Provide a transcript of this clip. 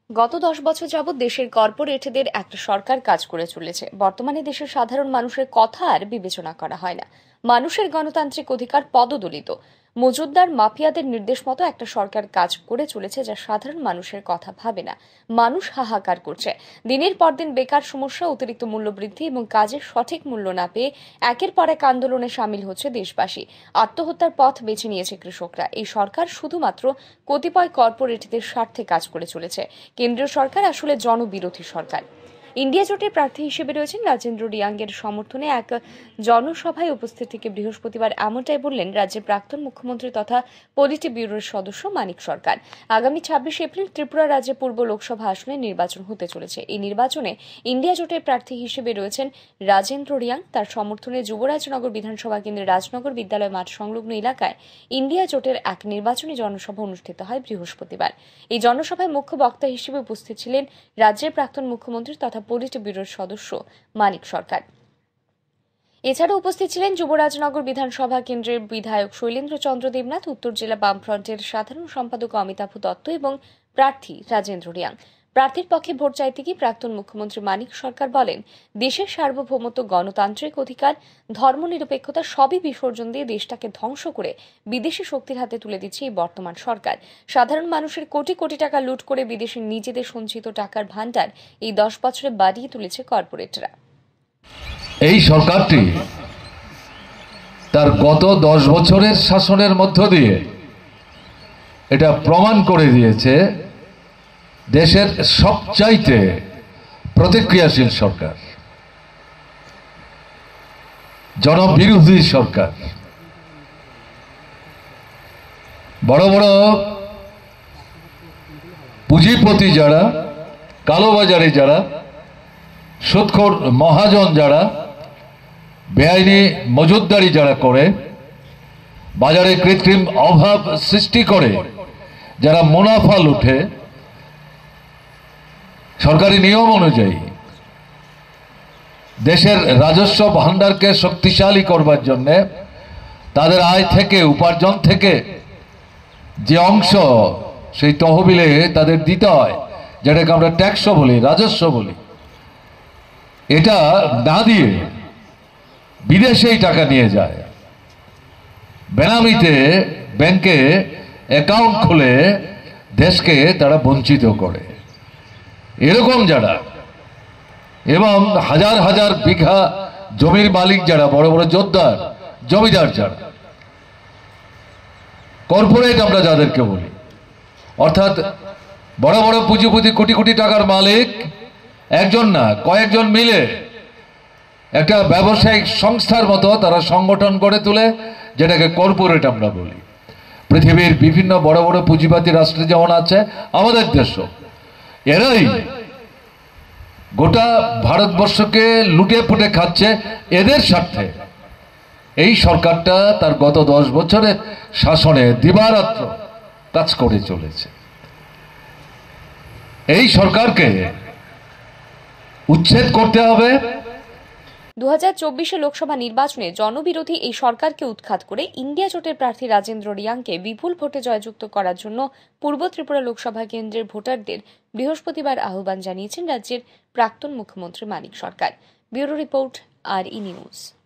গত ১০ বছর যাবৎ দেশের কর্পোরেটদের একটা সরকার কাজ করে চলেছে। বর্তমানে দেশের সাধারণ মানুষের কথা আর বিবেচনা করা হয় না। মানুষের গণতান্ত্রিক অধিকার পদদলিত। মজুতদার মাফিয়াদের নির্দেশ মতো একটা সরকার কাজ করে চলেছে, যা সাধারণ মানুষের কথা ভাবে না। মানুষ হাহাকার করছে। দিনের পর দিন বেকার সমস্যা, অতিরিক্ত মূল্যবৃদ্ধি এবং কাজের সঠিক মূল্য না পেয়ে একের পর এক আন্দোলনে সামিল হচ্ছে দেশবাসী। আত্মহত্যার পথ বেছে নিয়েছে কৃষকরা। এই সরকার শুধুমাত্র কতিপয় কর্পোরেটদের স্বার্থে কাজ করে চলেছে। কেন্দ্রীয় সরকার আসলে জনবিরোধী সরকার। ইন্ডিয়া জোটের প্রার্থী হিসেবে রয়েছেন রাজেন্দ্র রিয়াংয়ের সমর্থনে এক জনসভায় উপস্থিত থেকে বৃহস্পতিবার এমনটাই বললেন রাজ্যের প্রাক্তন মুখ্যমন্ত্রী তথা পলিটি ব্যুরোর সদস্য মানিক সরকার। আগামী ২৬ এপ্রিল ত্রিপুরা রাজ্যে পূর্ব লোকসভা আসনে নির্বাচন হতে চলেছে। এই নির্বাচনে ইন্ডিয়া জোটের প্রার্থী হিসেবে রয়েছেন রাজেন্দ্র রিয়াং। তার সমর্থনে যুবরাজনগর বিধানসভা কেন্দ্রের রাজনগর বিদ্যালয় মাঠ সংলগ্ন এলাকায় ইন্ডিয়া জোটের এক নির্বাচনী জনসভা অনুষ্ঠিত হয় বৃহস্পতিবার। এই জনসভায় মুখ্য বক্তা হিসেবে উপস্থিত ছিলেন রাজ্যের প্রাক্তন মুখ্যমন্ত্রী তথা পলিটি ব্যুরোর সদস্য মানিক সরকার। এছাড়া উপস্থিত ছিলেন যুবরাজনগর বিধানসভা কেন্দ্রের বিধায়ক শৈলেন্দ্র চন্দ্র দেবনাথ, উত্তর জেলা বামফ্রন্টের সাধারণ সম্পাদক অমিতাভ দত্ত এবং প্রার্থী রাজেন্দ্র রিয়াং। প্রার্থীর পক্ষে ভোট চাইতে গিয়ে প্রাক্তন মুখ্যমন্ত্রী মানিক সরকার বলেন, দেশের সার্বভৌমত্ব, গণতান্ত্রিক অধিকার, ধর্মনিরপেক্ষতা সবই বিসর্জন দিয়ে দেশটাকে ধ্বংস করে বিদেশি শক্তির হাতে তুলে দিচ্ছে এই বর্তমান সরকার। সাধারণ মানুষের কোটি কোটি টাকা লুট করে বিদেশে নিজেদের সঞ্চিত টাকার ভান্ডার এই ১০ বছরে বাড়িয়ে তুলেছে কর্পোরেটরা। এই সরকারটি তার গত ১০ বছরের শাসনের মধ্য দিয়ে এটা প্রমাণ করে দিয়েছে দেশের সবচাইতে প্রতিক্রিয়াশীল সরকার, জনবিরোধী সরকার। বড় বড় পুঁজিপতি যারা, কালোবাজারি যারা, সুদখোর মহাজন যারা, বেআইনি মজুতদারি যারা করে, বাজারে কৃত্রিম অভাব সৃষ্টি করে যারা মুনাফা লুটে, সরকারি নিয়ম অনুযায়ী দেশের রাজস্ব ভাণ্ডারকে শক্তিশালী করবার জন্য তাদের আয় থেকে, উপার্জন থেকে যে অংশ সেই তহবিলে তাদের দিতে হয়, যেটাকে আমরা ট্যাক্সও বলি, রাজস্ব বলি, এটা না দিয়ে বিদেশেই টাকা নিয়ে যায়, বেনামিতে ব্যাংকে অ্যাকাউন্ট খুলে দেশকে তারা বঞ্চিত করে। এরকম যারা, এবং হাজার হাজার বিঘা জমির মালিক যারা, বড় বড় যোদ্ধার, জমিদার যারা, কর্পোরেট আমরা যাদেরকে বলি, অর্থাৎ বড় বড় পুঁজিপতি, কোটি কোটি টাকার মালিক একজন না, কয়েকজন মিলে একটা ব্যবসায়িক সংস্থার মতো তারা সংগঠন গড়ে তোলে, যেটাকে কর্পোরেট আমরা বলি। পৃথিবীর বিভিন্ন বড় বড় পুঁজিবাদী রাষ্ট্রে যেমন আছে, আমাদের দেশও, এরাই গোটা ভারতবর্ষকে লুটে পুটে খাচ্ছে এদের স্বার্থে। এই সরকারটা তার গত ১০ বছরের শাসনে দিবারাত্র কাজ করে চলেছে। এই সরকারকে উচ্ছেদ করতে হবে। ২০২৪ লোকসভা নির্বাচনে জনবিরোধী এই সরকারকে উৎখাত করে ইন্ডিয়া জোটের প্রার্থী রাজেন্দ্র রিয়াংকে বিপুল ভোটে জয়যুক্ত করার জন্য পূর্ব ত্রিপুরা লোকসভা কেন্দ্রের ভোটারদের বৃহস্পতিবার আহ্বান জানিয়েছেন রাজ্যের প্রাক্তন মুখ্যমন্ত্রী Manik Sarkar. Bureau report, RE news.